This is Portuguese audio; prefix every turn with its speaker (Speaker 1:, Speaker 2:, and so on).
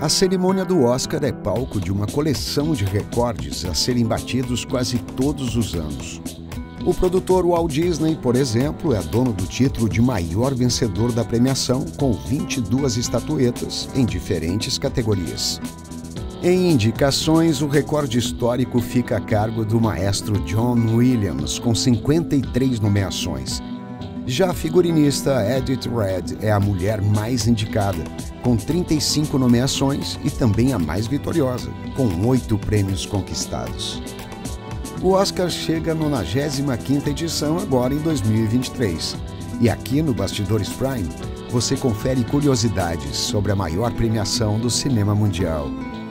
Speaker 1: A cerimônia do Oscar é palco de uma coleção de recordes a serem batidos quase todos os anos. O produtor Walt Disney, por exemplo, é dono do título de maior vencedor da premiação, com 22 estatuetas em diferentes categorias. Em indicações, o recorde histórico fica a cargo do maestro John Williams, com 53 nomeações. Já a figurinista Edith Read é a mulher mais indicada, com 35 nomeações e também a mais vitoriosa, com 8 prêmios conquistados. O Oscar chega à 95ª edição agora em 2023. E aqui no Bastidores Prime, você confere curiosidades sobre a maior premiação do cinema mundial.